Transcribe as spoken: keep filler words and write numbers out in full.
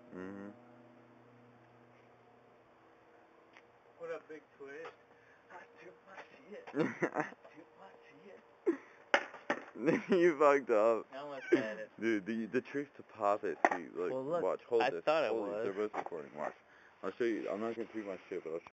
Mm-hmm. What up, big twist? I took my shit. I took my shit. You fucked up. I almost had it. Dude, the the trick's to pop it. See, like, Well, look, watch, hold I this. thought it hold was. They're both recording. Watch. I'll show you. I'm not gonna tweet my shit, but I'll show you.